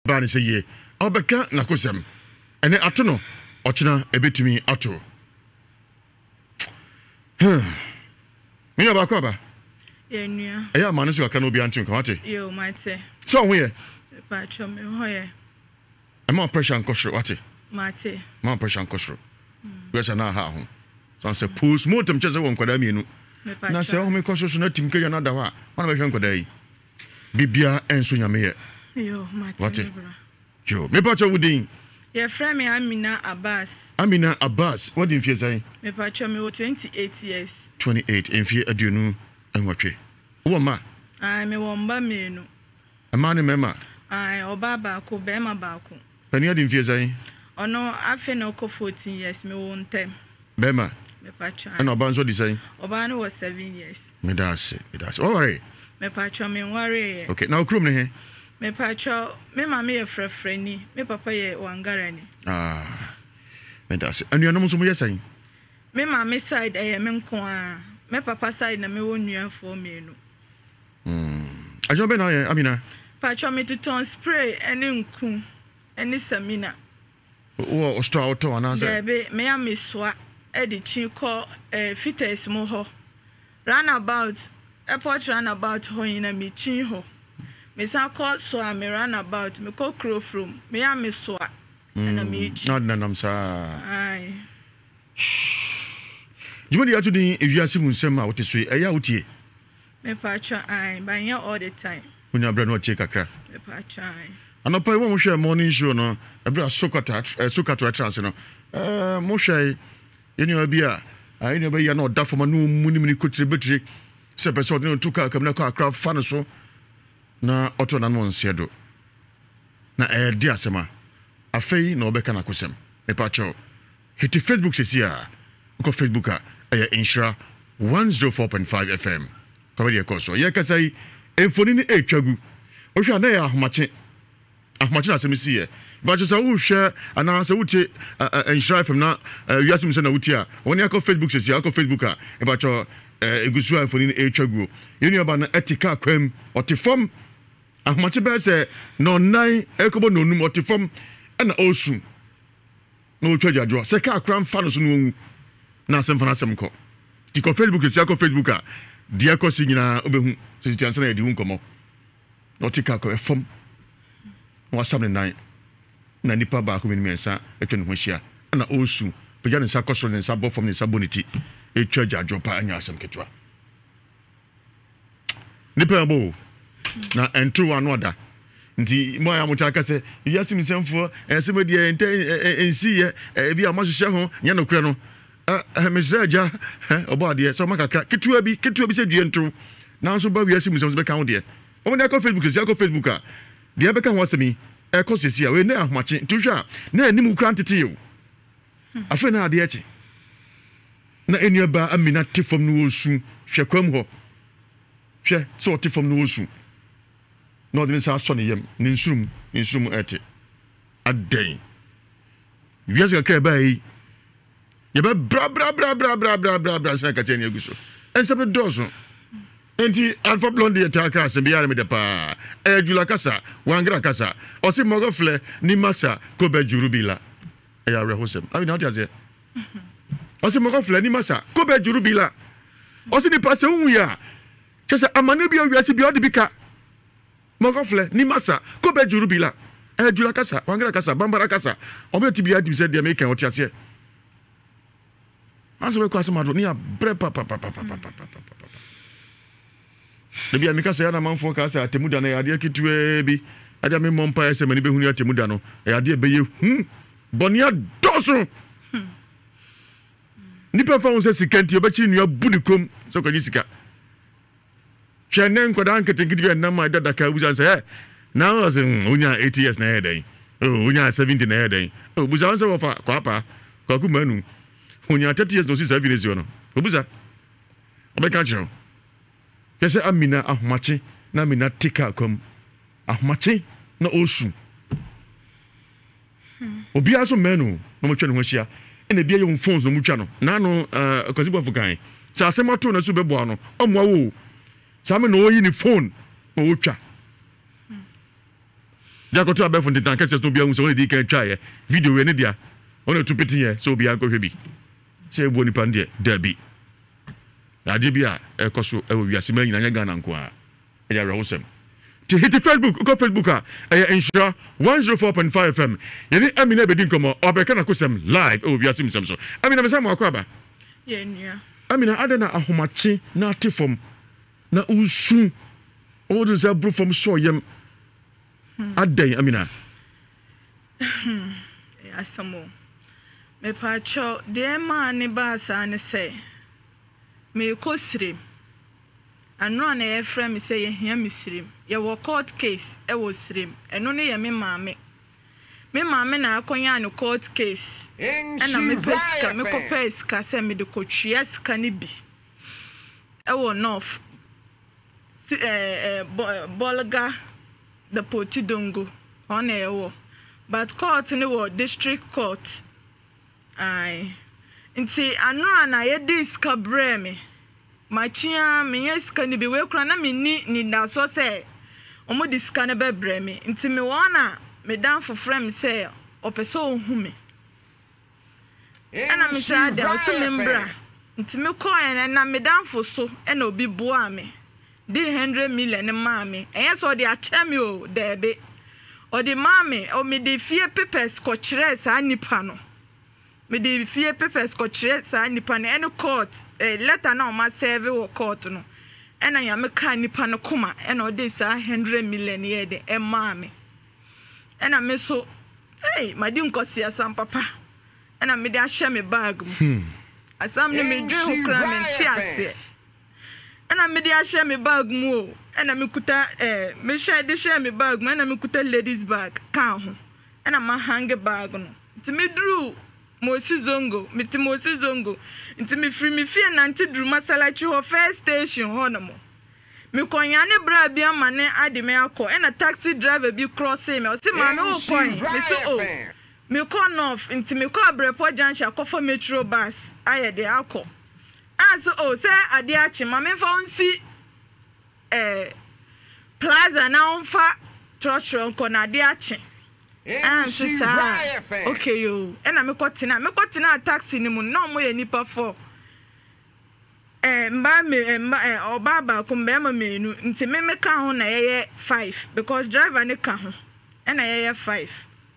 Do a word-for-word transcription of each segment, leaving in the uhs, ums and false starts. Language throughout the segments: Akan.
ba ne sɛ ye obeka na kosem ene ato no ochina ebetumi ato me ya ba ko ba ye nua eya ma no so aka no obi antu nka wate yo mate so ho ye pa cho me ho ye e ma pressure nkosro wate mate ma pressure nkosro we sa na ha ho so say post mortem chese won kwada mienu na se ho me kosro so na tim kenya na da ho a wana be hwen kwada yi bibia enso nyame ye yo mate wate yo me pa cho wudin ye frame me Amina Abbas Amina Abbas what in fiesai me pa cho me twenty-eight years twenty-eight in fie aduonu enwotwe wo ma ai me wo mba menu ama ne mema ai oba ba ko be ma ba ko pani adi fiesai ono afi na ko fourteen years me wo ntem be ma me pa cho ana oba nso disai oba no was seven years me da se me da se all right me pa cho me worry okay now krum ne he me pa cho me ma me ye frefreni me papa ye wangarani ah me da se anuanom nso mo yesai me ma me side eh me nko a me papa side na me wo nua fo menu mm ajo be na ye Amina pa cho me to ton spray ene nku ene samina wo o store auto ananse debe me ya me soa e de chi ko eh fitters mo ho runabout airport runabout ho ina me chi ho me sa ko so a me runabout me ko crow from me ya me soa na me chi na na nam sa ai jumani atu din Ewiase Mu Nsem a wote so e ya wotie me pa cho ai ba nya all the time unya bra no tie kakra me pa cho ai anopa wo mo hwe morning show no ebra sokata sokato trans no eh mo hwe yeni obi a ai ne ba ya no da foma no munim ni kotire betire se person no tuka kam na ko akra fa no so na oto na no nsiedo na eh di asema afei na obeka na kosem e pa cho hiti Facebook sesia ko Facebook a eh insura one oh four point five F M ko be ko so ye kasai enfoni ni etwagu o hwa na ya ahomache ahomache na semisi ye ba cho sa wo hwa ana sa wutie insura F M na Ewiase Mu Nsem na wutie a woni akọ Facebook sesia akọ Facebook a e ba cho egusu enfoni ni etwagu yeni oba na etika kwam otifom ahomache be se no nine ekobo no num otifom na osu no twajajo se ka akran fa no so no wu na asem fa na asem ko ti ko Facebook sesia akọ Facebook a dia ko si nyina obehu so ti ansa na edi hu nkomo no tika ko efom no asam ne nine na nipa ba ko mi mensa etwe ne ho hia na osu pega ne sa koso ne sa bo fom ne sa boniti etwaja jopa anya asem ketwa nipa bo na entu anu oda nti mo ya mutaka se Ewiase Mu Nsem fo esem de ente ensi ye bi a mo hwehwe ho nya no kure no eh mesraja obo ade so makaka ketua bi ketua bi se due ntu na nso ba Ewiase Mu Nsem be kan wo de o na ko Facebook se ko Facebook a de be kan wo semi e ko sesi a we na ahomache ntu hwa na anim kura ntete yo afa na ade echi na eni ba Amina tifom no osu hwe kwam ho hwe so tifom no osu no de sa so ne yem ne nsurum ne nsurum ete aden Ewiase ka ba yi ye ba bra bra bra bra bra bra bra bra sa ka teni aguso ensem dozo enti alfa blonde yataka se biya me de pa e jula kasa wangra kasa o se mogofle ni masa ko be jurubila e ya rehosem abi na otiaze o se mogofle ni masa ko be jurubila o se ni pase hu ya chese amane bi Ewiase bi odi bika mogofle ni masa ko be jurubila e jula kasa wangra kasa bambara kasa o be tibia di se de me kan otiaze anso we kwase mado ni a bre pa pa pa pa pa pa pa debi amika se ya na manfo ka se atemuda na yade kitwe bi ade me mompa ese mani be hunu atemuda no yade be ye hu bonia doso nipa fa won se sikanti obachi nua bunikom so ko sika hwenen kodan ketenkiti na ma dada ka buza se na o se unya eight years na hedan oh unya seventy na hedan oh buza se wo fa kwa pa kwa ku manu unya thirty years no si seven years no obuza obeka chiro kese Amina ahomache na Amina tika kom ahomache na osu obi aso menu no mo twa ne ho hia ene bia ye phones no mo twa no na no eh kwasibo fukan sa asemato na su bebo no omwa wo sa me no yi ni phone no wo twa Jacoto abefo ntitan kese so bia hu so one di kan twa ye video we ne dia one tu peti ye so bia nkɔ hwɛ bi se ebu nipa ndie dabi ade bia ekoso e wo wiase ma nyina nya Ghana nko a e ya rahosem ti hit Facebook ko Facebook a e ensure one oh four point five F M yeni Amina bedi nkomo obeka na kosem live e wo wiase msem so Amina mesam akwa ba ye nua Amina adana ahomache na atifom na usu all those abro from so yem adan Amina asamo me pacho de ma ne ba sa ne say me ko srim anu na ye frame me say ye hia me srim ye wo court case e wo srim eno ne ye me maame me maame na akonya no court case ena me peska me ko peska say me de ko twia ska ne bi e wo north eh bolga the potidongo on e wo but court ne wo district court ai nti anu na ye diska breme machia me yeska ni bi we kura na me ni ni da so say omo diska ne be breme nti me wona me dan for frame say opeso ohu me ana me sa da so membra nti me ko en na me dan for so e na obi boa me di one hundred million ne maame enye so de achemi o debe o de maame o me de fie papers ko kire sa nipa no me de fie papers ko kire sa nipa no ene court eh, letter na o ma serve wo court no ena ya me ka nipa no kuma ena o de sa one hundred million ye de e maame ena me so hey ma di nkosi asam papa ena me de ahye me bag mu hmm. asam ne me dwe ho kra me nti ase ena me de ahye me bag mu o ena me kuta eh me share de share me bag mu ena me kuta ladies bag ka ho ena ma hang bag no nti me dru Mosi zongo miti Mosi zongo nti me free me fie na nti dru masalachi ho first station ho no mo me konya ne bra bia mane ade me akọ ena taxi driver bi crossing me o si ma me o point me so o me call off nti me call brepo junction akọ metro bus aye de akọ aso o say ade achi ma me fa onsi eh plaza na onfa trotro nko na ade achi ah sisa okay yo ena me kotina me kotina taxi ni mu na mo ye nipa for eh mba me mba oba ba ko mba ma menu nti me me ka ho na ye five because driver ne ka ho ena ye five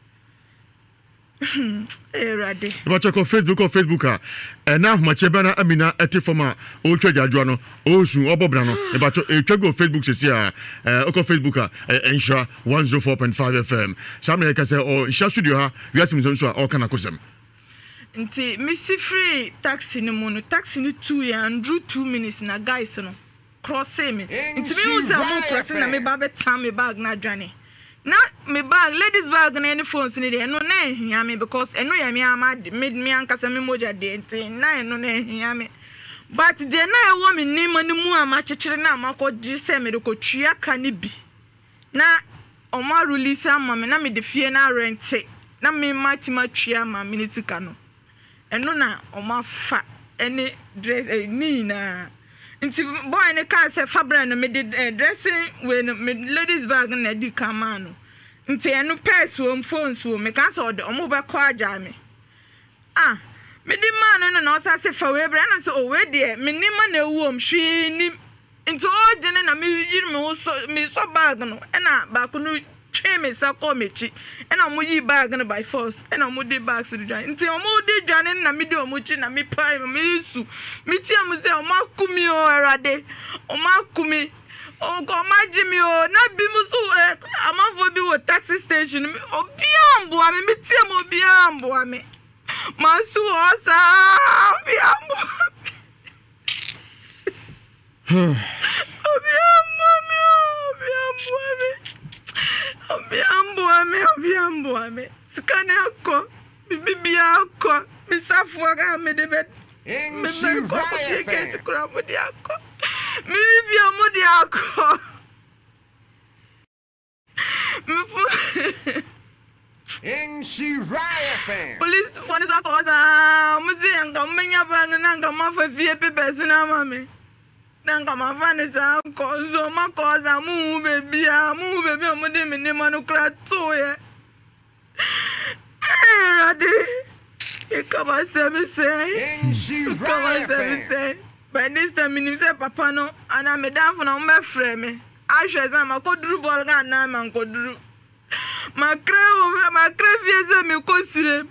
eh rade ba check on Facebook on Facebook ah na ma chebe na Amina etifoma o twajadwo no o su obobra no e ba cho e twego Facebook sesi ah eh o ko Facebook ah ensure one oh four point five F M samre ka say o sha studio ha wiase mzom so o kana kosem nti missy free taxi ni mo no taxi ni two ya andrew two minutes na guys no cross me nti me use am cross na me ba betam me bag na dwane na me bag ladies bag na any phones ni de no na ehia me because eno ya me ama me me ankasa me moja de nti na eno na ehia me but de na e wo me ni mani mu ama chechire na amako gi se me de ko twia ka ni bi na o ma release am me na me de fie na rent na me matima twia ma me ni sika no eno na o ma fa any dress ni na nti boy ne ka se fabra no me de dressing we no me ladies bag na di kama no nti eno purse wo phones wo me ka se o de o mo be ko aja me ah me di man no na o sa se fa we bra na so o we de me ni ma na wo m hwe ni nti o de na me yiri me so me so bag no na ba ko no twe me sa ko mechi ena mo yi bag no by force ena mo de bag so dwan nti o mo de dwan na me de o mo chi na me pai me su me ti am se o ma kumi o erade o ma kumi o ko ma jimi o na bi mu so amafo bi wo taxi station obi ambo ame me ti am obi ambo ame ma su o sa obi ambo obi ambo me obi ambo ame Obiambo ame obiambo ame skane akọ bibi akọ misafu aga me de bet me be ko ticket kura mo de akọ bibi mo de akọ in she riot fan police phone sa ko sa mo ze anga menya ba nga nga ma fa fie pe be sina mame Nanka ma fani sa ko so ma ko sa mu baby a mu baby mo de me ne manu kra to ye. Rade. E kama se me say. Kama se me say. But this time minim say papa no ana me dan for na me frɛ me. Ahwe za ma ko duru bol ga na ma ko duru. Ma kra o ma kra fie se me ko sire.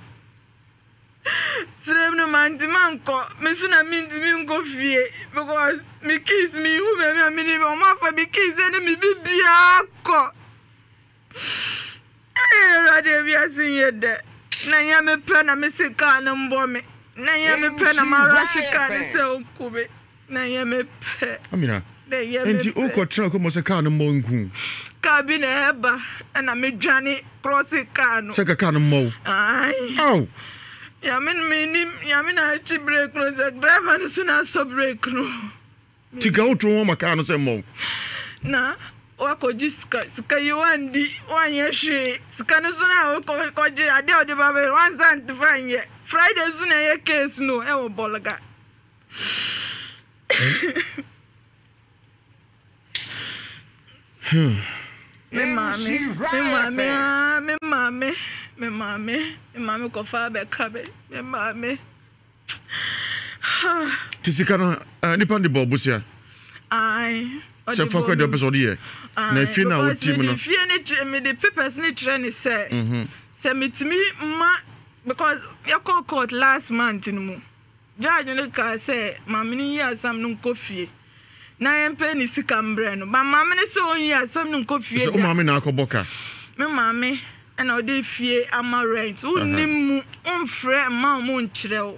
Sire no man di man ko me so na min di min ko fie because me kiss me who me me me o ma fa me kiss e me bibia ko. Eh radio bi asin de. Na ya me pe na me sika na mbo me. Na ya me pe na ma rashika ni se okube. Na ya me pe. Amina. Enti o ko tra ko mo se ka no mo nku. Ka bi na eba na me dwane cross ka no. Se ka ka no mo. Ai. Au. Ya min minim ya min na chi break no se driver no so na so break no. Ti ga o to mo maka no se mo. Na wako jiska sika yiwandi wanye hwe sika no so na ko ko je ade ode ba be one cent fanye Friday so na ye case no e wo bolga. Me mame me mame me mame me mame me mame ko fa be ka be me mame. Ti sika no nipa ndi bo busia. Ai se foko de episode here na fi na o team no fi ni me the papers ni try ni say mhm say metimi ma because ya call court last month ni mu judge ni ka say mama ni yi asam no nkofie na yem pe ni sika mbre no ba mama ni say on yi asam no nkofie so mama na akoboka me mama na o de fie ama rent unnim mu unfre ma mo nkyerɛ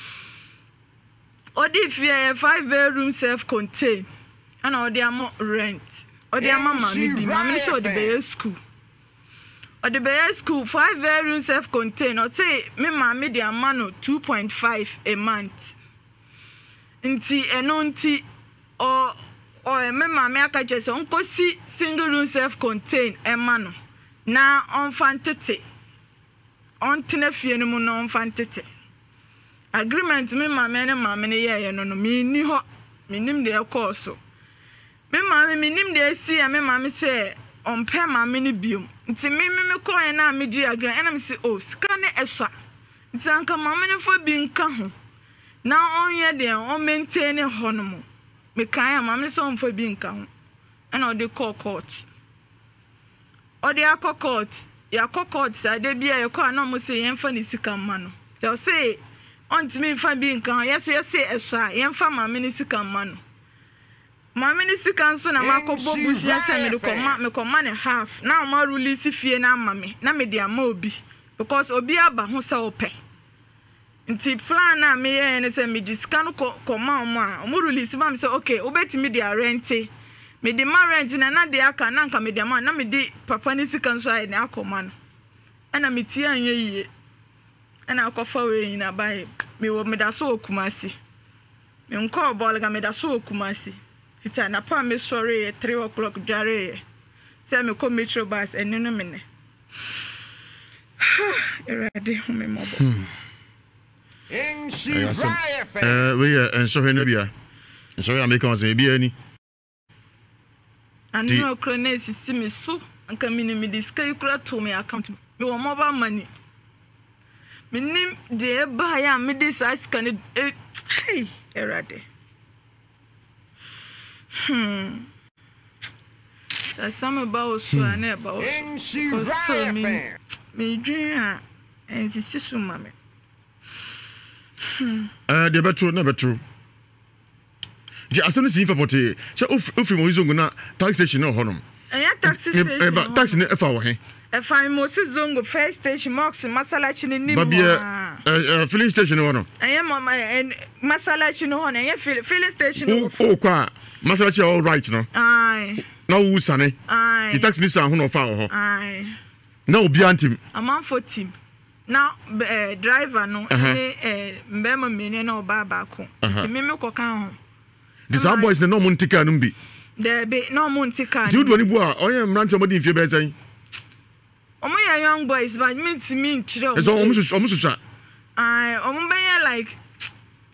o de fie five bedroom self contained and all the amount rent. Or the amount money be mommy so the bay school. Or the bay school five bedroom self contained or say me mammy the amount two point five a month. Nti enonti or or me mammy aka just unko si single room self contained a mano. Na on fantete. On tine fie no mu no on fantete. Agreement me mammy and mammy ye no no me ni ho me nim de course. Me mama me nim de si a me mama say on pe mama ni biom nti me me me call na me di agran na me say oh sika ne eswa nti anka mama ne fo bi nka ho na on ye de on maintain ho no mo me kan mama say on fo bi nka ho na o de call court o de akọ court ya akọ court say de bia ye call na mo say yen fa ni sika ma no so say on ti me fa bi nka ho yes yes say eswa yen fa mama ni sika ma no. Mama ni sika so na makobo bushia se me ko ma me ko ma ne half na ma release fie na mama na me dia ma obi because obi aba ho se ope nti plan na me ye ne se me disika no ko ma mo a mo release ma me say okay obeti me dia rent me di ma rent na na de aka na nka me dia ma na me di papa ni sika so ai na akoma no ana me tie anye yie ana akofa we na bai me wo me da so okumasi me nko bol ga me da so okumasi Fita na pa me sorry three o'clock jare. Say me come metro bus and no me. Ready home mobo. In she riot. Eh we and so no bia. So we make us be ani. And no crone sisi me so anka me me disca kura to me account. Me wo mobile money. Me nim de ba ya me this ice can hey erade. Hmm. So some about so and about because tell me me dream and sisi so mama. Hmm. Eh de beto na beto. Je asem si fa pote. Se ofri mo izongo na taxi station no honom. Eh taxi station. Eh ba taxi na efa wo he. E fa mo si zongo first station Mox Masalachi ni nimu. Ba eh filling station no no. Eh mama en Masalachi no hono eh filling station no. Oh kwa Masalachi all right no. Ai. Na wo sane. Ai. The taxi ni san ho no fa ho. Ai. Na obi antim. Amam for team. Now uh, driver no eh eh mbema mene na oba ba ko. Ti me me ko kan ho. The some boys no mo ntika no bi. There be no mo ntika. Do do ni bu a oye mrante mo di mfie be san. Omo ya young boys but me ti me nchire. So omo so omo so. Ai omo be like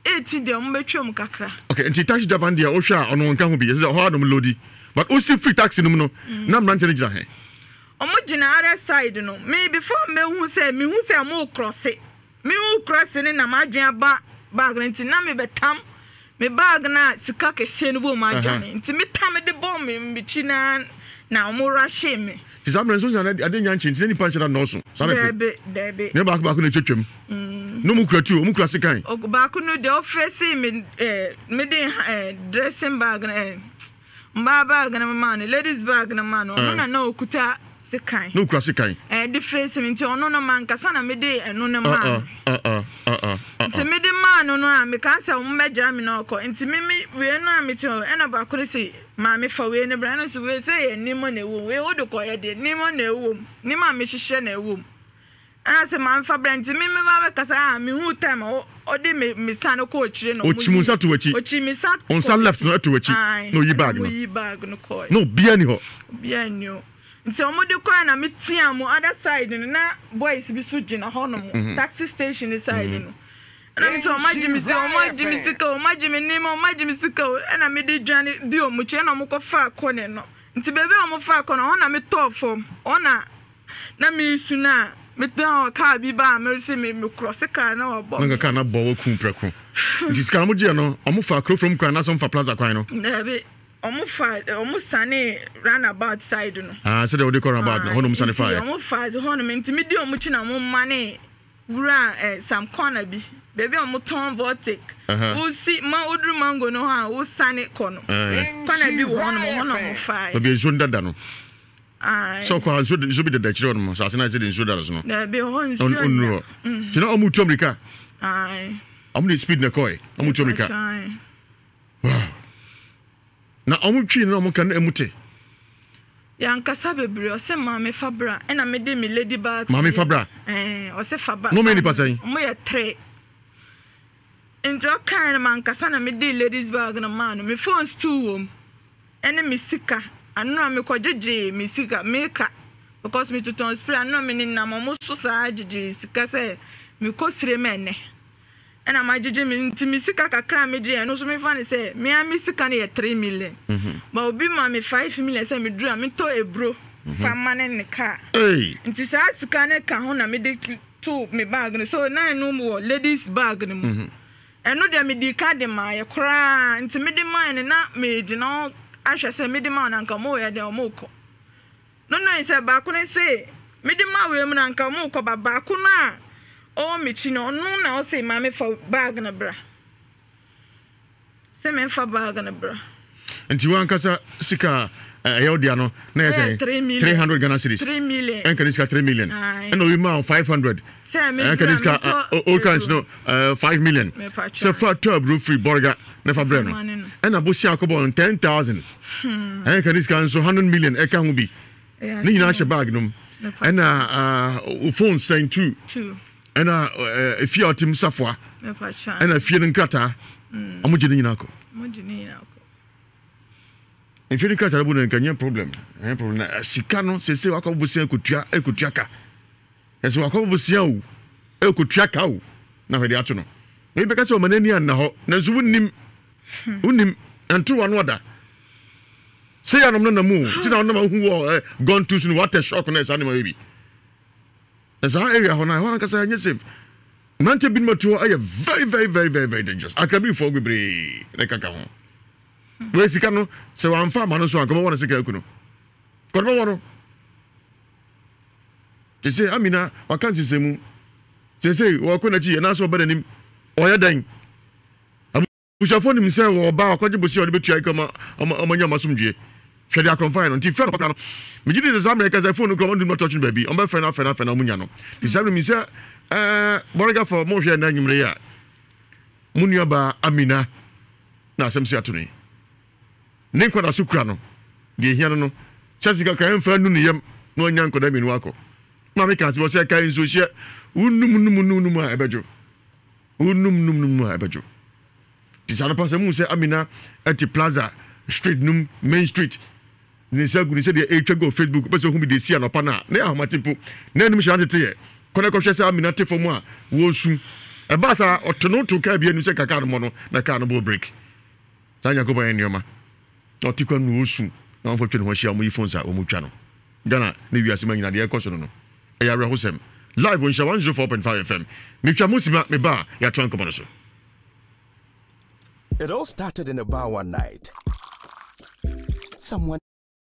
eighty de omo betwam kakra okay nti taxi driver dia o hwa ono nka ho bi say ho adom lodi but o si free taxi no no na mrante gina he omo gina other side no me before me hu say me hu say mo cross me hu cross ni na madwen aba bag nti na me betam me bag na sika kese no bo madwen nti me tam de bomb me bichi na na omo rashe me Tisamre so na ade nyanche nti ni panche na no so debe debe ne ba ba ko na twetwam no mu kratu o mu krase kan o ba ko no de office me eh me de dressing bag na eh mba bag na ma no ladies bag na ma no no na na okuta sekan no krase kan eh de face me nti ono no man kasa na me de eno na ma uh uh uh uh nti me de ma no no a me kan say o mbeja me na okọ nti me me we no a me ti e na ba ko say ma me fa we ne bra no so we say ni mo na ewo we o de ko ye de ni mo na ewo ni ma me hihye na ewo ana say ma fa bra nti me me ba be kasa a me hu time o de me me san ko chire no o chi mu sa to wachi o chi me sa on sa left no to wachi no yi bag no yi bag no ko no bia ni ho bia ni o nti omo de kwa na me tia mo other side na boys bi so gina ho no taxi station side no ana me so imagine say imagine sika imagine ni mo imagine sika ana me de dwane di o mu che na mo ko fa akone no nti bebe o mo fa akone ho na me top form ona na me su na me down car bi ba me say me me cross car na obo nga car na bo wo kun preku nti sika mo je no o mo fa akro from kwa na so fa plaza kwa no na be omo fa omo sane roundabout side no ah so they would call about no hono sane fa omo fa so hono me ntimi di omo chi na mo mane wura eh some corner bi baby omo ton vortic wo si ma odru mango no ha wo sane kono corner bi wo hono mo hono mo fa obi so ndada no ah so kwa so so bi da chiro no so asena say the so da so no na be hon so no you know omo to America ai omo the speed na koi omo to America wow na omo twi na omo kan emute ya nkasa bebre o se ma me fabra e na me de me lady bags ma me fabra eh o se fabra no me ni pasan omo ye tre enjo kan man nkasa na me de ladies bag na man me phone stool wom ene me sika anu na me kojeje me sika me ka because me tuton spray anu me ni na mo so sa jeje sika se me ko sire me ne ena ma jeje me ntimi sika kakra me je no so me fa ne se me a me sika ne ye three million ba obi ma me five million se me dura me to ebro fa mane ne ka eh nti sa sika ne ka ho na me de to me bag no so na no mo ladies bag no mu eno de me di ka de ma ye kra nti me de ma ne na me di no ahwe se me de ma na nka mo ye de o mo ko no no se ba ko ne se me de ma we mu na nka mo ko ba ba ko na o me chi no no na o say ma me fa bag na bra se me fa bag na bra nti wan kasa sika ayo dia no na say three hundred Ghana cedis three million en kan iska three million en o ma five hundred en kan iska all kinds no five million se fa to bro free burger na fa bre no en abosi akobo ten thousand en kan iska so one hundred million e ka hu bi ni nyina she bag no en a phone saying two two and uh if you are team safwa and a feeling kata amu jini nako amu jini nako if you kata bu na kanya problem eh problem na sika no se se wakọ busia ekotua ekotua ka ese wakọ busia o ekotua ka o na hwede ato no e be ka se o manani an na ho na so wunnim wunnim anto wano oda se ya no na mu ti na no ma hu wo gone too soon what a shock na esa ne ma bi as our area hona hona kasa nyesef nante bin matu ay very very very very very dangerous akabi for gbebre na kaka ho we sika no se wan fa ma no so anko wona sika akuno ko do wono te se amina wakansi semu se se wo ko na chi na so bada nim oya dan abushafo nim se wo ba akoje bosi o de betua ikama amanya masumdwe hwede akonfa no nti fe no papa no megidi de zamre kaza phone no do not touch baby on be fe na fe na fe na munya no di zamre mi se eh borga for mo hwe na nyumre ya munya ba amina na asem se atuni ne kwada sukura no de hia no no sasika kan fa nu ne yam no nya nkoda minu akọ ma me kan se bo se kan so hye unum num num num a ebejo unum num num a ebejo di sana pa se mu se amina at plaza street num main street ni se gu ni se de e twego Facebook pe se hu mi de si anopa na na ahoma tempo na nim hya tete ye kone ko hwe se amina te fo mu a wo su e ba sa otono to ka bia nu se kaka no mo no na ka no bo break sa nya ko ba enioma otikwa no osu na on fo twe no hia mo phone sa o mu twa no Ghana na Ewiase Mu nyina de e koso no no e ya rehosem live on one oh four point five F M me twa musima me ba ya twan ko so. It all started in a bar one night. Someone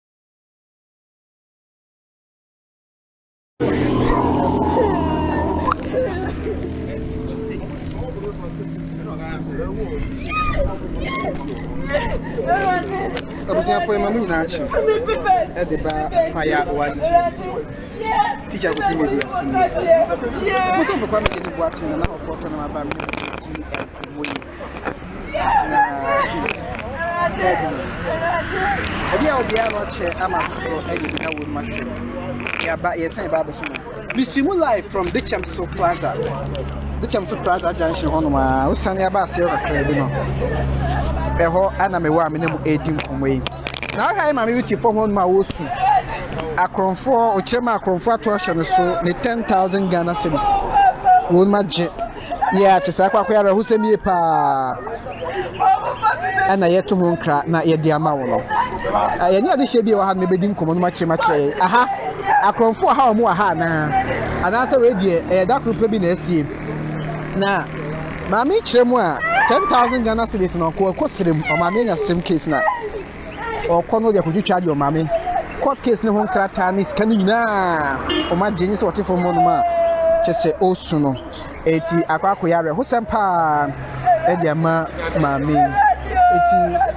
Abusia foi mamu na achi. E de ba fire one. Teacher go tell me this. Mo so kwa me ni buati na na opoto na ba me ti mo yi. Na Edin. Obi a obi a no che ama pro e bi na wo ma che. Ya ba ye san ba ba so. We stream live from the Chamso Plaza. The Chamso Plaza junction hono ma wo san ya ba se o ka bi no. Eho ana me wa me ne mu eighteen komwe na ha ma me witi form hon ma wosu akronfo o chema akronfo ato ahye ne so ne ten thousand Ghana cedis won ma je ya chesa kwa kwa Ewiase Mu pa ana yeto ho nkra na ye di ama wo no ya ni ade hye bi wa ha me bedi nkomo no ma kire ma kire aha akronfo ha o mu aha na ana sa we die e da krupe bi na asie na ma me kire mu a ten thousand Ghana cedis no ko ko sirem o ma me nya sirem case na o ko no de ko twitwa o ma me court case ne ho nkrata ni sika ni nyina o ma jenyi so wote fo mo no ma chese osu no eti akwa akoya re ho sempa e de ma ma me eti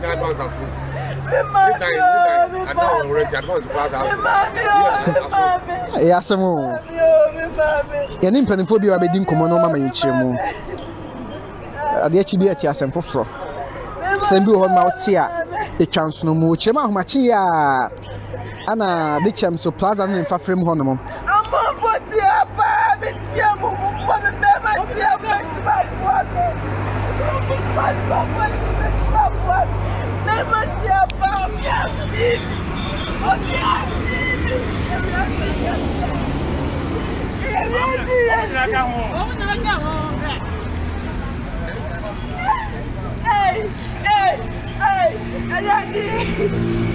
Ewiase Mu ya ni mpanifo bi wa bedi nkomo no ma ma yechire mu ade achi bi ati asem foforo sembi ho ma otia etwanso no mu chema ahomachi ya ana de Chamso Plaza no mfa frem ho no mo amofotia pa betia mu mu pa me ma tia pa ma Hey, hey, hey, Ayadi.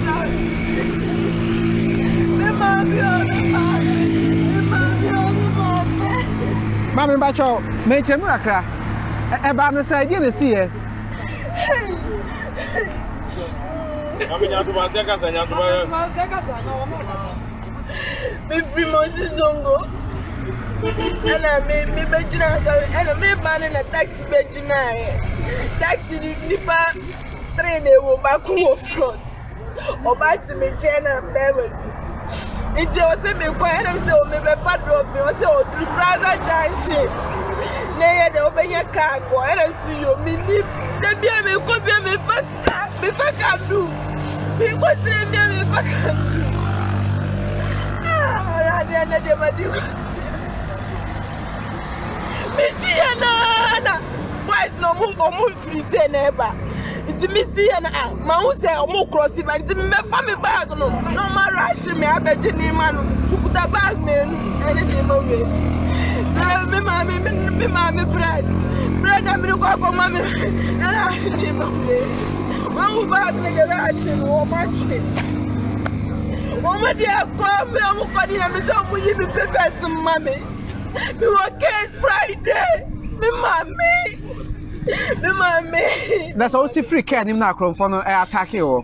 Mami bacho, me chemu akra. E ba no say dey see here. Mami nyantu ba se kasa nyantu ba. Ma se kasa na wo mo. Me free mo si zongo. Ela me me bejina ela me ba na taxi bejina e. Taxi ni pa train e wo ba ku front. Oba ti me jena bewe. It's also me quiet and so me be padro me also the brother junction. Nay the open your car go and see you me live. The beer me could be me faka me faka do. He was me me faka do. Ah, I didn't know what you me see na why is no move or move free say never. It's me see and ah, my own say or more crossing, but it's me family bag no. No more rush me, I bet you name man who could have bag me anything away. Me mammy, me mammy bread. Bread I'm going to go for mammy and I name away. One who bag me the right thing or much. Oh my dear, come me, I'm going to be so we be prepared some mommy. We were case Friday. Me mommy. Me mommy. That's also free care him na kron for no attack you.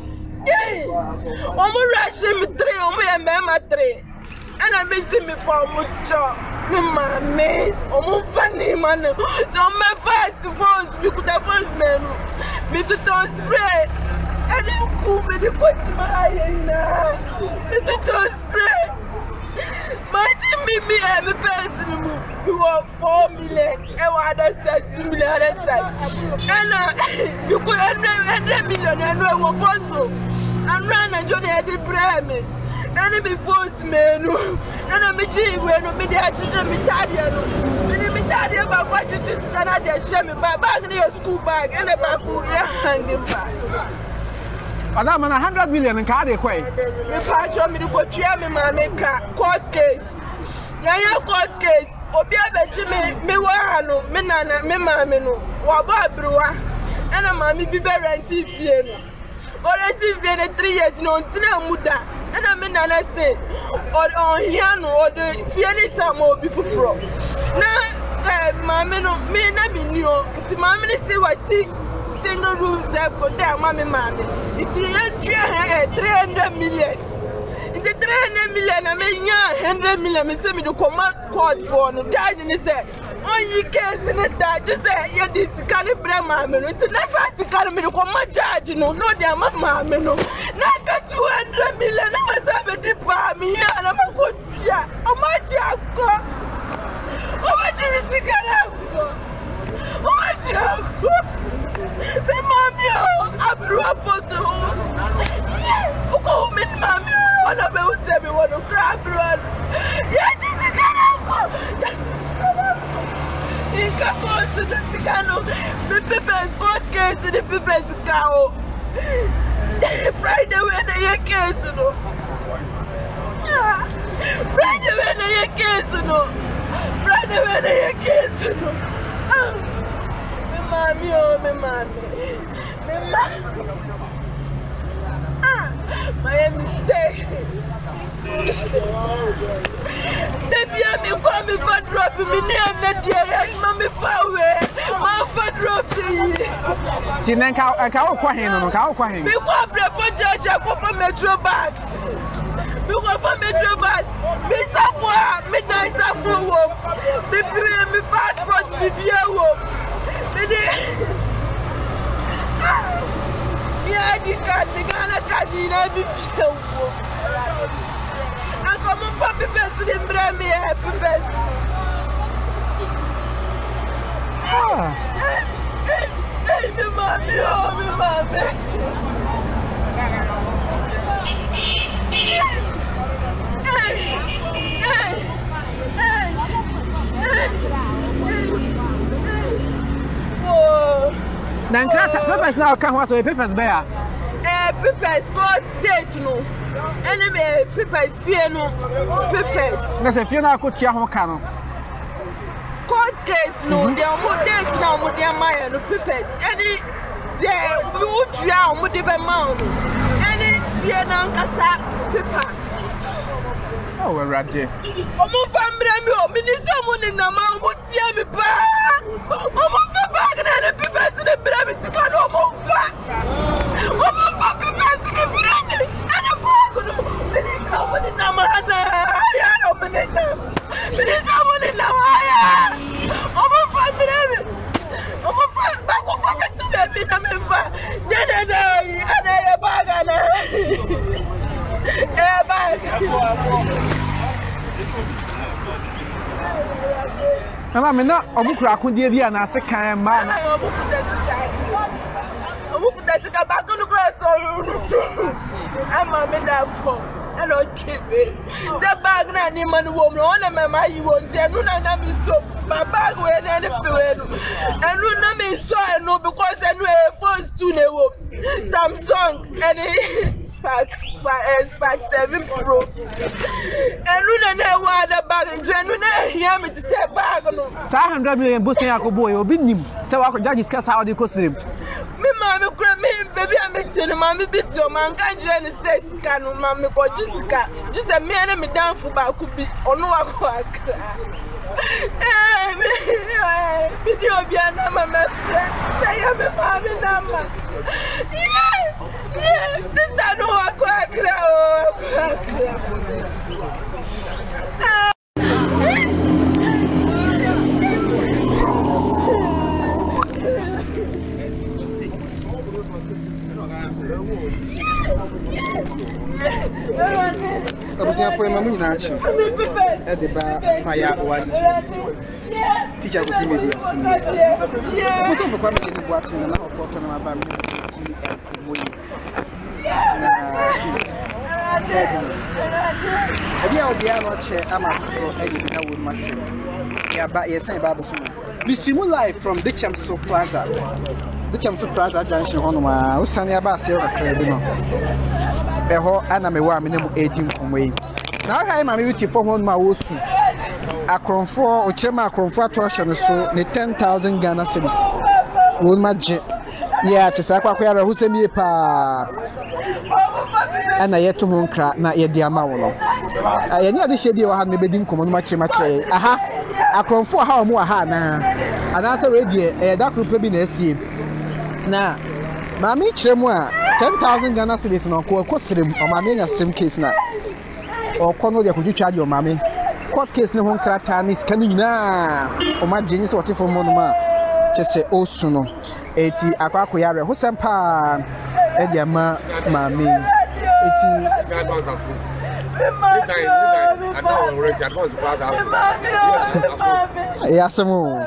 Omo rush me three, omo e mema three. And I miss me for mucho. Me mommy, omo funny man. So me fast phones, me could have phones man. Me to don't spray. And you cool me the put my na. Me to don't spray. Imagine me, me, every person who want four million, and what I said, two million, and uh, you could end hundred million, and I will want to, and run a journey at the Bremen, and it be forced men, and I'm a G when I'm media to me, Tadiano, and I'm Tadia about what you just cannot share me by back in your school bag, and about who you're hanging back. Madam, one hundred million in card equate. The patch of me to go chair me, my court case. Yaya court case. Obi abeji me me wa hanu me nana me maame no. Wa ba abruwa. Ana maame bi be rent fie no. O rent fie ne three years no ntina muda. Ana me nana say or on here no or the fie ni sam obi fufuro. Na eh maame no me na me ni o. Ti maame ni say wa si single room self go there maame maame. It is three hundred million. The three hundred million, I mean, one hundred million, I say, me to command court for no died in the say. Oh, you can't see that. Just say, yeah, this calibre, mamma. It's not fast to call me to command charge, no, no, dear mamma, no. Not that two hundred million, I must have a dip by me, and I'm a good, yeah. How much you have got? How much you see, can have got? How much you have got? Me, mammy, I blew up on the home. Oh, me, mammy. One of them said me want to cry, blood. Yeah, just the kind of he comes to the Ticano. The people's court case in the people's cow. Friday when they case, you know. Friday when they case, you know. Friday when they case, you know. Me mommy, oh, me mommy. Me mommy. My mistake. Debbie, me call me for dropping me near the dear, mommy far away. My for dropping. Tinenka, I can't quite him, I can't quite him. Me want to judge a for Metro Bus. Me want for Metro Bus. Me Safwa, me nice Safwa home. Me pay me passport, me be a home. Me yeah, the cat, the Ghana cat in every show. And come on, Papi Best in Bremy, happy best. Ah, hey, hey, me mommy, oh, me mommy. Hey, hey, hey, hey, hey. Oh. then papers now can't watch the papers bear. Eh, papers, sports date, no. Anyway, papers, fear no. Papers. There's a few now could cheer on cannon. Court case, no. There are more dates now, more than my no papers. Any day, we would drown with the amount. Any fear no paper. Oh, we're right there. Oh, my family, me need someone in the mouth would see me back. Oh, my bag and the papers in the bread is kind of more fat. Oh, my papers in the bread and a bag of the company in the man. I don't believe them. There is someone in the wire. Oh, my family. Oh, my friend, back of fucking to me, I'm in fact. Then I and I bag and a bag. Mama, me na obukura akudie bi ana se kan ma na obukura sika ba kunu kura so ama me da fo e no chibe se bag na ni manu wo mo na mama yi wo nti enu na na mi so ba bag we na ni pe we nu enu na mi so enu because enu e phones two ne wo Samsung and Spark Spark seven Pro enu na na wa da bag enu na hear me to say bag no one hundred million boosting yakobo e obi nim se wa ko judge ska Saudi ko srem me mama kura me baby am tin mama bit your man kan jire ni say sika no mama ko jisika just me na me dan fu ba ku bi onu wa ko akra eh me video bi na mama say ya me mama na ma yeah yeah sister no wa ko akra o Abusia for mamu nyina achi e de ba fire one teacher go team media yeah mo so for kwame ni bo achi na ho to na ba mi ti e moyi na ebi a obi a no che ama so e de bi na wo ma ya ba ye san ba bo so we stream live from the Chamso Plaza the Chamso Plaza junction hono ma usane aba ase o kra bi no eho ana me wa me nemu edim komwe na ha ma me wuti fo hono ma wo su akronfo o chema akronfo atoshe no so ne ten thousand Ghana cedis won maje ya chesa kwa kwa rahu se mi pa ana yeto ho nkra na ye di ama wo no ye nya de hye wa ha ne bedi nkomo no ma kire ma kire aha akronfo ha o mu aha na ana se we die e da krupe bi na asie na ma mi kire mu a ten thousand Ghana cedis no ko ko srem o ma me nya srem case na o ko no de ko twitwa de o ma me court case ne ho nkra ta ni sika na o ma je nyi se wote fo mo no ma chese osu no eti akwako yare ho sempa e de ma ma me eti Ewiase mu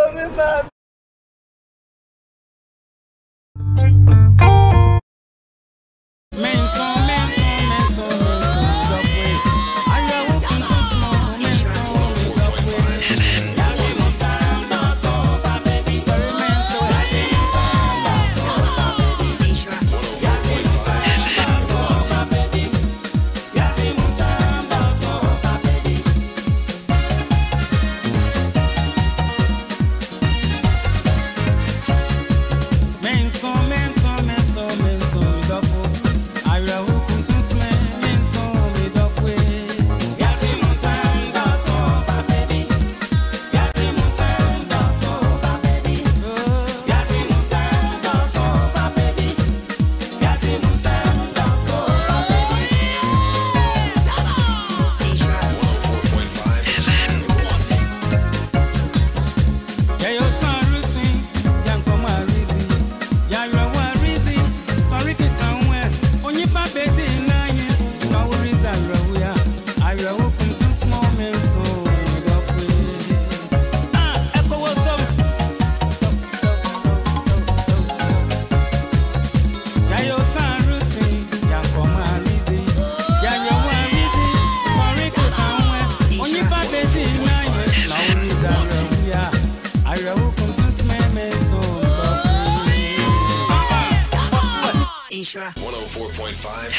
one oh four point five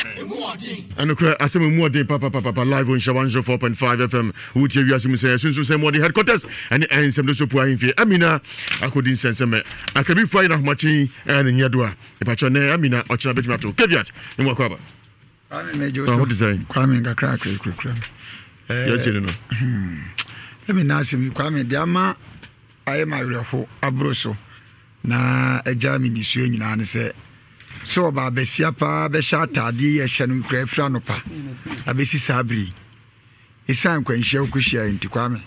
And okay, I say more day papa papa live on one oh four point five F M. Who tell you as you say, soon say more the headquarters and and some those who are in fear. Amina, I couldn't sense me. I can be fine of matching and in Yadua. If I try, Amina, or try to to caveat. In what cover? What is saying? Kwame Gakra, quick, quick, quick. Yes, you know. Let me ask you, Kwame Diama. I am a real abroso. Na a German is saying, and say. So ba besia pa be shata di ye hye no kra fra no pa abesi sabri isan kwanhia okuhia enti Kwame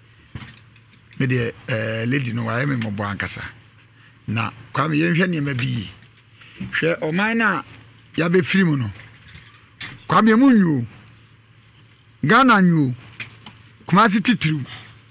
me de eh lady no wa me mobo ankasa na Kwame ye hwe ne ma bi hwe o man na ya be firi mu no Kwame mu nyu Ghana nyu Kumasi titru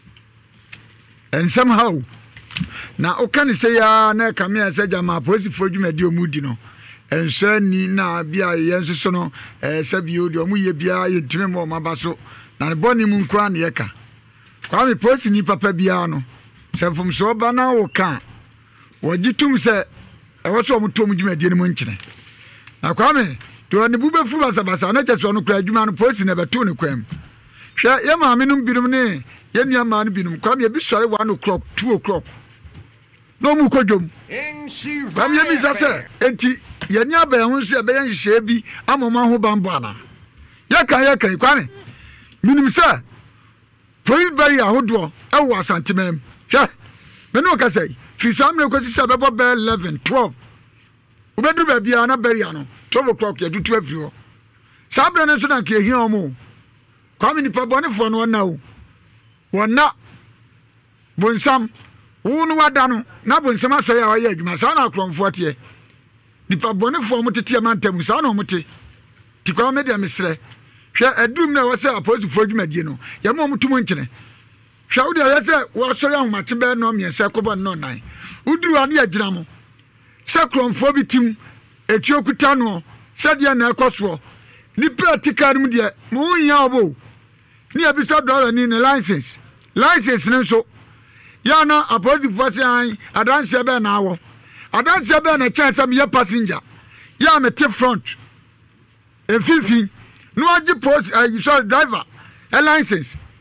and somehow na o kan say ya na kamia say jama police for dwumadi omudi no enso ni na bia yenso so no eh sabio de omu ye bia ye ntime mo maba so na ne boni mu nkwa na ye ka Kwame police ni papa bia no semfom so ba na wo ka wo gitum se e wo so omutom dwumadi ni mu nkene na Kwame to ne bu befu basabasa na cheso no kra dwuma no police na beto ne kwam hwe ye ma me no binom ne ye nua ma no binom Kwame bi sore one o'clock two o'clock no mu kodwom Kwame ye bi sase enti ye nya ba hu se be ye hye bi amoma ho bambo ana ye kan ye kan Kwame minim se police bari ahodo e wo asantemam hwe me no ka sei fi samre ko si se be bo be eleven twelve ubedu ba bia na bari ano twelve o'clock ye dutu afiri ho sabre ne so na ke hi omo Kwame ni pa bone fo no na o wona bonsam wonu wada no na bonsam aso ya wa ye adwuma sa na akromfo tie nipa bone fo mo tete amantam sa na mo te ti kwa media mesre hwe adum na wo se apozi fo adwuma die no ye mo mutum nkene hwe wo de ye se wo sori ahomate be no miense kobo no nan uduru ane agyina mo se kromfo bi tim etiokuta no se de na ekoso nipa tikanum de mo nya obo ni abisa dollar ni license license ne so ya na apozi fo se an adanse be na awo adanse be na chance am ye passenger ya me te front e fifi no agi post uh, sorry driver a license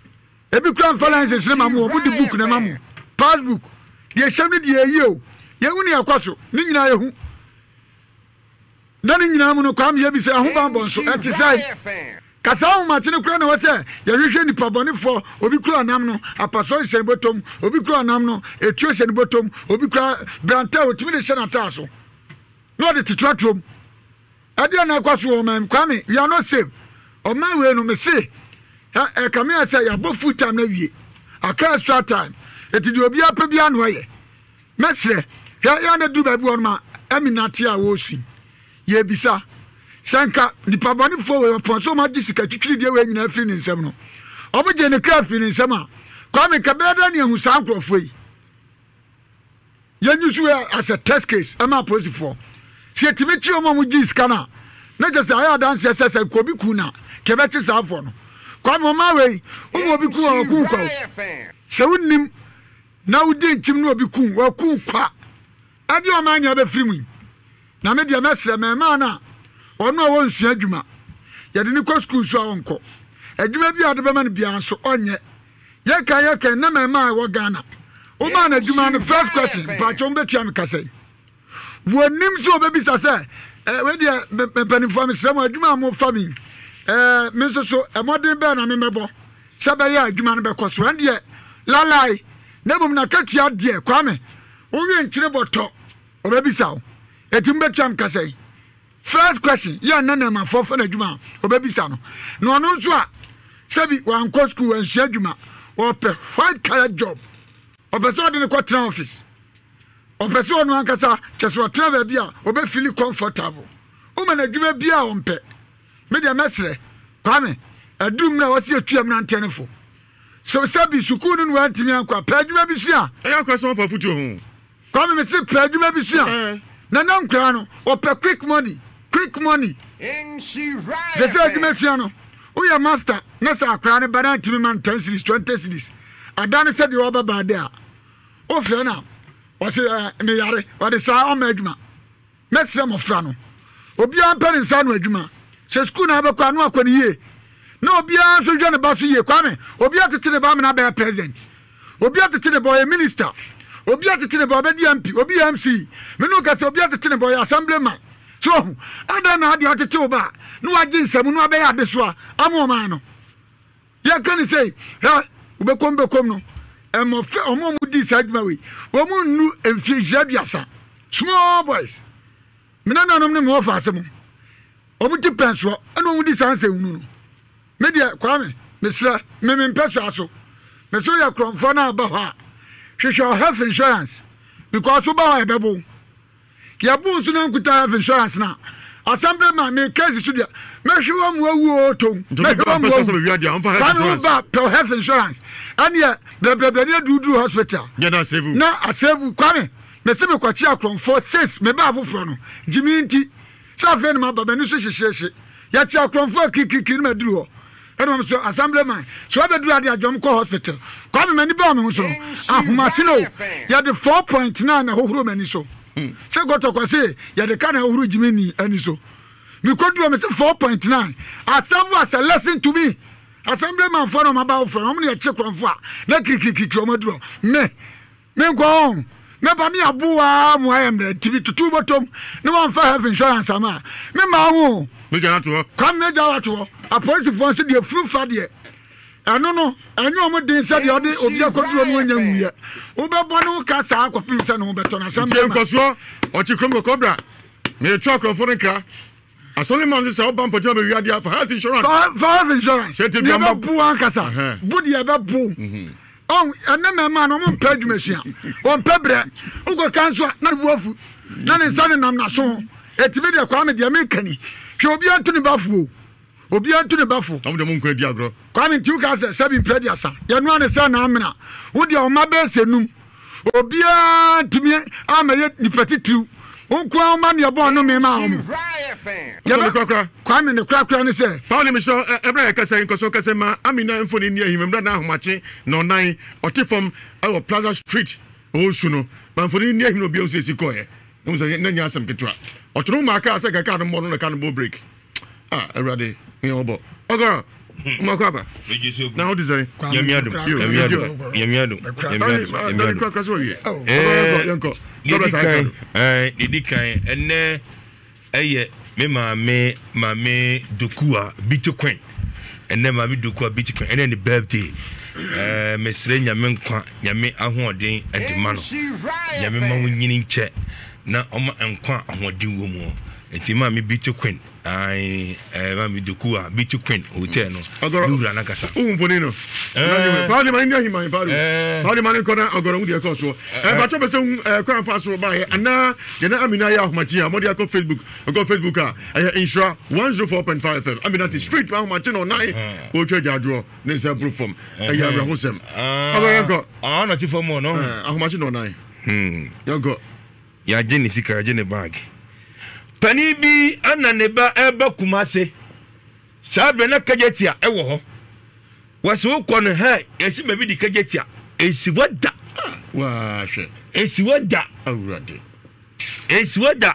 ebi kura finance se ma mo obu di book na ma mo passbook ye hyem ne de ye o ye hu ne yakoso ni nyina ye hu na ni nyina mu no kwam ye bi se ho ban bon so eti sai kasa hu ma tene kura na wo se ye hwehwe ni pabone fo obi kura nam no apaso hyem botom obi kura nam no etuo hyem botom obi kura branta otimi de hyena ta so no de titratrom ade na kwaso o man kwame we are not safe o man we no me se e come here say ya bo full time na wie aka extra time eti di obi apa bia no ye mesre ya ya na du ba bi on ma aminati a wo su ye bisa sanka ni pabani fo we pon so ma disika twitwiri die we nyina afiri ni nsem no obo je ne kra afiri ni nsem a kwame ka be da ne hu san krofo yi ye nyusu as a test case ama police for si etime chi omo mu ji scanner na je say aya dan se se se ko bi ku na ke be chi sa fo no kwame ma we o obi ku o ku kwa se wonnim na wudi nchim na obi ku wa ku kwa ade o ma anya be firi mu na me dia mesre me ma na ono wo nsu adwuma ye de ni ko school so onko adwuma bi ade be ma ne bia so onye ye kan ye kan na me ma wo Ghana o ma na adwuma no first question pa chom be tua me kasai wonim so be bi sa se eh we dia me panifo me sema adwuma mo fa mi eh me so so e modern be na me mebo se be ya adwuma no be koso ande lalai na bum na katua de kwame o wi nchire boto o be bi sa o etim be tua me kasai first question ya nana ma for for adwuma o be bi sa no no no so a sebi wan ko school wan hia adwuma o pe white collar job o be so de ko tra office o pe so no ankasa cheso tra ba a o be feel comfortable o ma na adwuma bia o mpe me dia mesre kwame adum na wasi atuam na ntenefo so sebi school no wan timi ankwa pa adwuma bi sia e ya kwaso pa futu ho kwame me se pa adwuma bi sia na nam kra no o pe quick money quick money in she right ze se adwuma sia no o ya master na sa akra ne bana timi man ten cities twenty cities adane se de o ba ba de a o fre na o se me yare o de sa o ma adwuma mesre mo fra no obi an pere nsa no adwuma se school na be kwa no akwani ye na obi an so dwa ne ba so ye kwame obi atete ne ba me na be president obi atete ne boy minister obi atete ne boy be M P obi M C me no ka se obi atete ne boy assemblyman so ada na ade atete oba no agye nsam no abe ya de so a amo man no ye kan say ha ube kom be kom no emo fe omo mu di sadma we wo mu nu emfie jabiasa small boys me na nanom ne mo fa asem omu ti penso eno mu di sanse unu no me dia kwame me sra me me peso aso me so ya kromfo na aba ha hwehwe health insurance because oba wa ebebo ya bu nso na nkuta health insurance na assembly man me case so dia me hwe mu awu otom me hwe mu awu wi adia on fa health insurance ba per health insurance and ya bla bla bla ne dudu hospital ya na save na asevu kwame me se me kwachi akromfo six me ba afofro no jimi nti sa fe ne ma baba ni so hyehyehye ya chi akromfo kikiki ni maduru ho eno so assembly man so abeduru ade ajom ko hospital kwame mani ba me so ahuma chilo ya de four point nine na hohuro mani so se goto kwase ya de kana hohuro jimi ni ani so me koduru me se four point nine asavu as a lesson to me assemblyman for no maba for no me ya che kwamfo a na kikiki o maduro me me go me ba mi abuwa mu ayem de tibi tutu botom ne wan fa health insurance ama me ma wo me ga to kam me ja to a police for so de fru fa de eno no enyo mo din se de ode obi akoduro no nya nwuye wo be bo no ka sa akopim se no be to na assembly man nkoso o chi krom cobra me tu akrofo nka asole man se o ban pojo be wi ade for health insurance for health insurance se te bi am bu an kasa bu de be bu oh ana me ma no mo mpa dwumahia o mpa bre ugo kanso na bu afu na ne nsa ne nam na so etime de kwa me de me kani hwe obi antu ne bafu obi antu ne bafu am de mo nko adi agro kwa me tiu ka se seven predi asa ye no ane sa na amena wo de o ma be senum obi antumi ama ye nipatitiu unko ama ne bo no me ma ho ya be kwakra kwa me ne kwakra ne se pa ne me so ebra ya kasa nkoso kasa ma amina mfoni ni ahim mbra na ahomache no nan otifom e Plaza Street o suno ma mfoni ni ahim no bi o sesi koye no so na nya asem ketwa otunu ma aka asa kaka no mo no ka no break ah everybody me obo ogoro Makaba. Now what is it? Yamiado. Yamiado. Yamiado. Yamiado. Eh, eh, didi kan ene eye me ma me ma me dokua Bitcoin. Ene ma me dokua Bitcoin. Ene ni birthday. Eh, mesre nyame nkwa, nyame ahoɔden adima no. Nyame ma wonyini nche na ɔma nkwa ahoɔden wo mu. Enti ma me Bitcoin. Ai eh ma me dokua Bitcoin hotel no. Lura na kasa. Umfoni no. Eh, paadi man ndia hima paadi. Paadi man ko na ogoro mu de ko so. Eh ba cho be se eh kwan fa so ba he ana ye na Amina ya ahmati a mo de ko Facebook, ko Facebook a eh insura one oh four point five F M. Amina the street ba ahmati no nine. O twa jadro ne se proof form. Eh ya bra hosem. Aba ko. Ah na ti form no. Eh ahmati no nine. Hmm. Yo go. Ya je ni sika je ne bag. Pani bi ana ne ba eba kumase. Sabe na kajetia e wo ho. Waso ko no he esi ma bi di kajetia esi wada. Wa hwe. Esi wada. Awurade. Esi wada.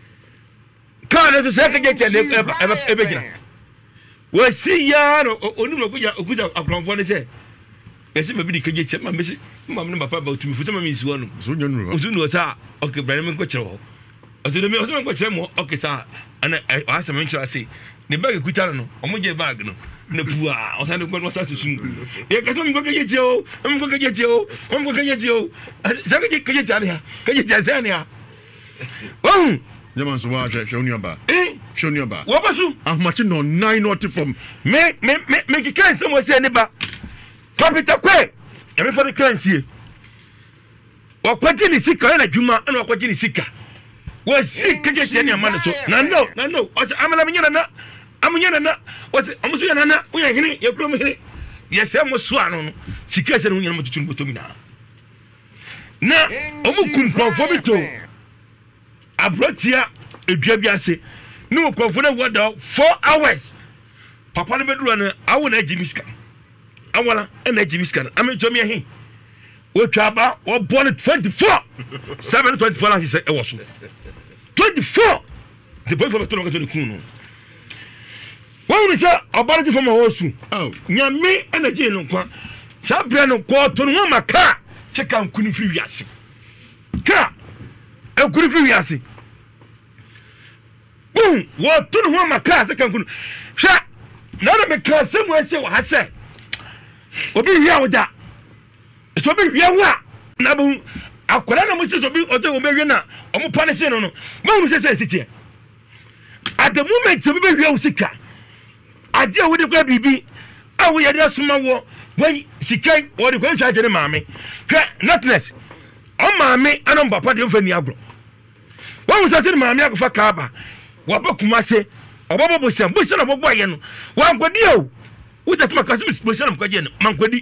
Ka na to se kajetia ne eba eba gina. Wasi ya no onu no kuja okuja akronfo ne se. Esi ma bi di kajetia ma mesi ma me papa ba otumi futa ma mi nsuo no. So nyanu. Ozu no sa okay bra me ko kire ho. Ozu no me ozu me ko kire mo okay sa ana asa me nchira se. Ne bag kuta no omoje bag no. Ne pua o sa ne ko no sa susu. E ka so mi ko kajetia o, mi ko kajetia o, mi ko kajetia o. Sa ka kajetia ne ha. Kajetia sa ne ha. Oh! Jaman so wa hwe hwe ba. Eh, hwe ba. Wo basu. Ahmati no nine not from Me me me me ki kan se mo se ne ba. Kapita kwe. E me fa de kan sie. Wa kwaji ni sika na djuma na wa kwaji ni sika. Wa sika je je ni amana so. Na no, na no. O se amana me nyana na. Amunyana na. O se amusu yana na. O ya hini, ya pro me hini. Ya se mo so anu no. Sika se no nyana mo tutu botomi na. Na o mu kumpanfo bi to. Abrotia edua bi ase. Ne wo kwafo na wada four hours. Papa ne beduru na awo na agimiska. Awala na agimiska. Ame chomi ahin. O twaba o born twenty-four. seven twenty-four na say e wo so. twenty-four. The boy from Toronto to the kunu. When we say about from a hosu. Oh, nyame energy no kwa. Sabra no kwa to no maka. Se kan kunu firi wiase. Ka. E kunu firi wiase. Boom, wo to no maka se kan kunu. Sha. Na na me ka se mo ese wa hase. Obi hia wo da. So be hia wo a na bu akwara na mo se so bi o te wo be hia na o mo pane se no no. Ma mo se se sitie. At the moment so be hia wo sika. Ade wo de kwa bibi a wo ye de soma wo when sikai wo de kwa twa je ne maame hwe notness o maame anon papa de mfa ni agro wo wo se maame akfa kaaba wo ba kuma se obobo bo sem bo se na bo boye no wa nkwadi o wo just makasi bo se na mkwaje no mankwadi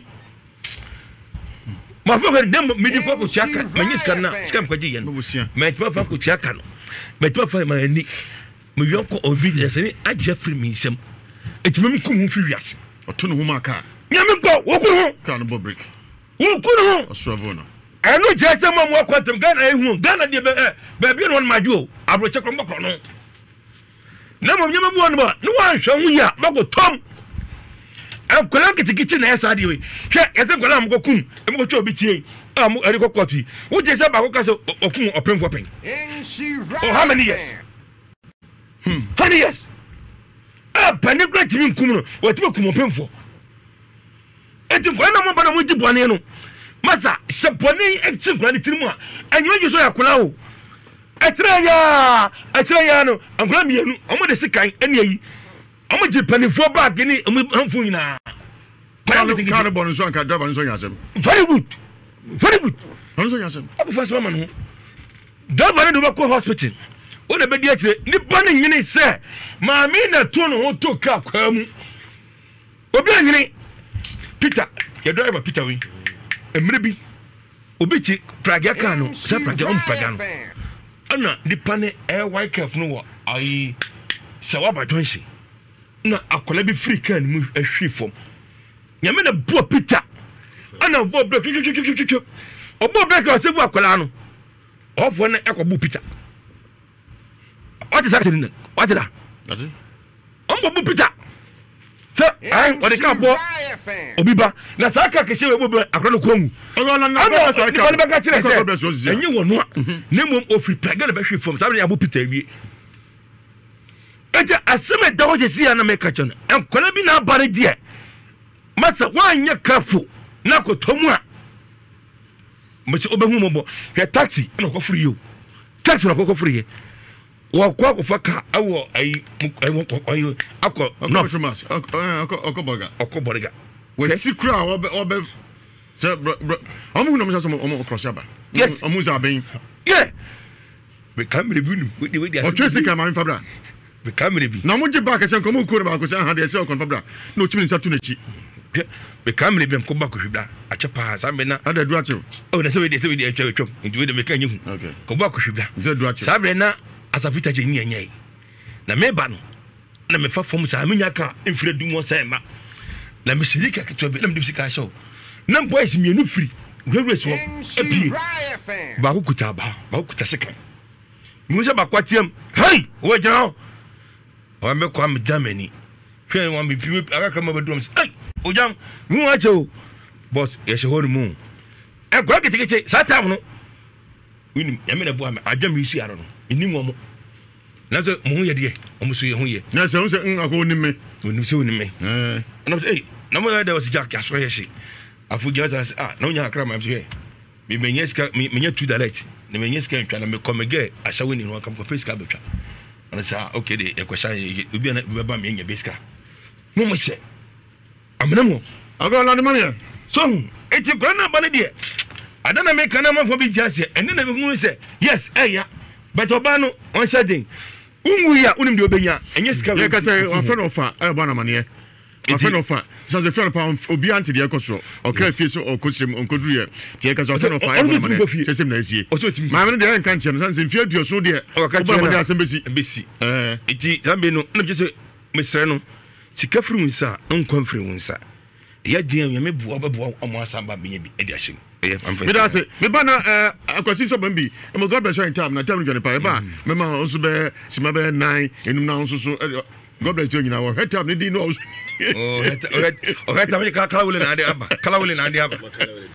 ma fa dem midi fa ko tiaka manyis kan na skam kwaje ye no ma twa fa ko tiaka no ma twa fa ma ni me yonko obi de se ni agye free mi nsem etimem kum hu fi wiase oto no hu maka nyame ko wo ku hu kan bo break wo ku hu osravo no eno je se mo mo kwatem Ghana ehu Ghana de be ba bi no ma jo abro che kro mbokro no na mo nyame bu no ba no wan hwa hu ya ba ko tom en kola kitikiti na esa de we hwe ese kola mo ko kum e mo ko twa obi tie a mo eri ko kwatu wo je se ba ko ka se okun opemfo pen oh how many years hmm how many years ah panigrate mi nkum no wati be kum opemfo enti ko na mo ba na mo di bone no masa se bone enti ko na tirimu a enyo nyi so yakula o etre ya etre ya no ankura mienu omo de sikan ene yi omo ji panifo bag ni amfu nyina kan bon so anka driver so yasem very good very good on so yasem abu first man no driver do ko hospital o na be di akire ni bone nyini se maami na to no ho to ka kwa mu obi anyini Peter ya driver Peter we emre bi obi ti praga ka no se praga on praga no ana di pane e white calf no wo ai se wa ba jonsi na akola bi free kan mu ahwi fom nyame na bo Peter ana bo break obo break o se bu akola no ofo na ekobu Peter what is happening what is that that's it on bo Peter So I what the car bo obiba na saka kese we bo akro no kwamu ogo na na saka ko le baka kire se enye wono na mom ofri plug na be hwe form sabe ya bo Peter wie eja aseme da wo jesi ya na me ka chono enkola bi na bare die masa wanye careful na ko tomu a mse obehu mo bo ke taxi na ko free yo taxi na ko ko free wa kwa ko faka awo ai ai akọ no Thomas akọ akọ borga akọ borga we sikra obe obe se amu na mo so mo cross aba amu za ben yeah we camera bi nu we we o twese ka ma fabra we camera bi na mo je ba ka se ko mo ko na ko se ha de se o kon fabra na o chimi nsa tu na chi we camera bi ko ba ko hwibra acha pa sa me na ada du ache o na se we de se we de atwa atwa nti we de me ka nyi hu okay ko ba ko hwibra nze du ache sa bre na asafita je nyi anyai na me ba no na me fa fom sa me nya ka mfire du mo sa ma na me sirika ketwa bi na me de sika show na boys mienu free hwehwe so apie ba ko kuta ba ba ko kuta sika mu se ba kwatiam hey wo jao o me kwa me damani hwe wa me pi aka ma bedom hey o jam mu ache o boss ye se honu mu e gwa ketekete sa tam no wini ya me na bo am adwam yisi aro no enim wo mo na so mo ye de o mo so ye ho ye na se o se n akọ onime onim se onim me eh na so eh na mo da o si jack aso ye shi afu gya sa ah na onya akra ma so ye me menyeska me nya two direct na menyeska ntwa na me komege ashawe ni no kam ko peska betwa na sa okay de e kwesha obi na be ba me nya beska mo mo se amena mo akọ la ni mania so eti ko na ba ne de adana me kana ma fo bi jase ene na me hu se yes eh ya but obano on shading unwu ya unim de obenya enye sika ye ka se on friend of e ba na mane on friend of so the friend of obi anti de ekoso o ka fie so o kosrem on koduru ye tie ka so friend of e ba na mane chesem na esie ma me de enka nche no san fie duo so de o ba mo de asem besi besi eh iti zambe no no jese mesre no sika firi unsa on konfiri unsa ya dia me bu obabu omo asamba benya bi e di ahye me da say me ba na akwasi so bambi e mo God bless you in time na time no pa e ba me ma onso be sima be nine enum na onso so God bless you nyina wo head time ni di no oh head oh head me kala kala wole na ade aba kala wole na ade aba